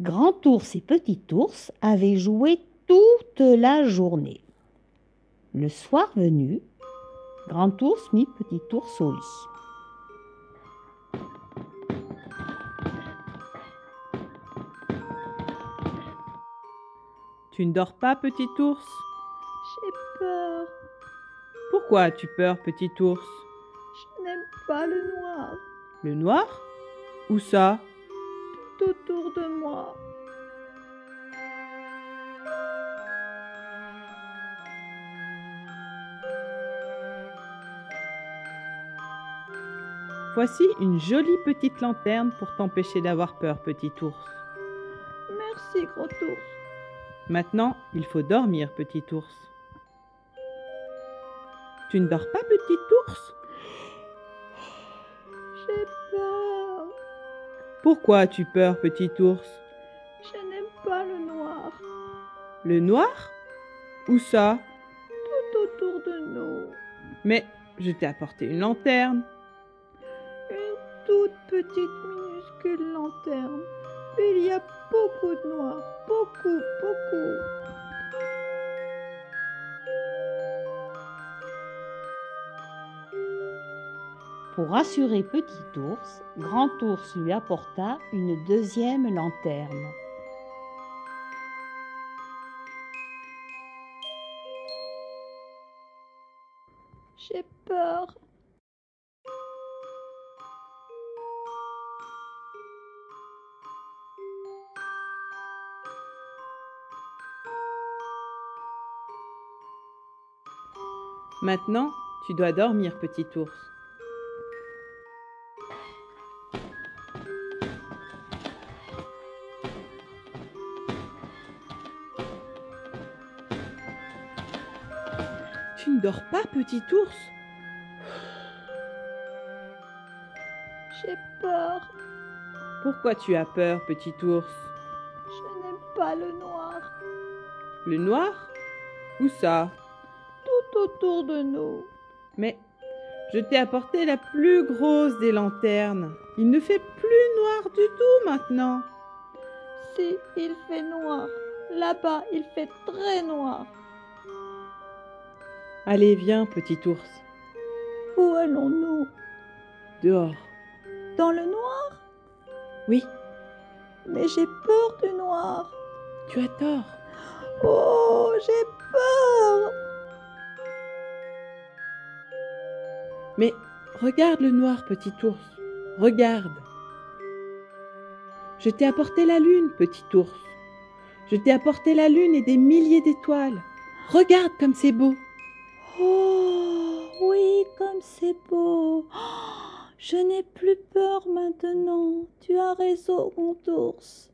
Grand ours et petit ours avaient joué toute la journée. Le soir venu, Grand ours mit petit ours au lit. Tu ne dors pas, petit ours? J'ai peur. Pourquoi as-tu peur, petit ours? Je n'aime pas le noir. Le noir? Où ça? Tout autour de moi. Voici une jolie petite lanterne pour t'empêcher d'avoir peur, petit ours. Merci, grand ours. Maintenant, il faut dormir, petit ours. Tu ne dors pas, petit ours? J'ai peur. Pourquoi as-tu peur, petit ours? Je n'aime pas le noir. Le noir? Où ça? Tout autour de nous. Mais je t'ai apporté une lanterne. Une toute petite minuscule lanterne. Mais il y a beaucoup de noir. Beaucoup, beaucoup. Pour rassurer petit ours, Grand ours lui apporta une deuxième lanterne. J'ai peur. Maintenant, tu dois dormir, petit ours. Tu ne dors pas, petit ours? J'ai peur. Pourquoi tu as peur, petit ours? Je n'aime pas le noir. Le noir? Où ça? Tout autour de nous. Mais je t'ai apporté la plus grosse des lanternes. Il ne fait plus noir du tout maintenant. Si, il fait noir. Là-bas, il fait très noir. Allez, viens, petit ours. Où allons-nous? Dehors. Dans le noir? Oui, Mais j'ai peur du noir. tu as tort. Oh, j'ai peur. Mais regarde le noir, petit ours. Regarde. Je t'ai apporté la lune, petit ours. Je t'ai apporté la lune et des milliers d'étoiles. Regarde comme c'est beau. Oh, oui, comme c'est beau. Oh, je n'ai plus peur maintenant. Tu as raison, mon ours.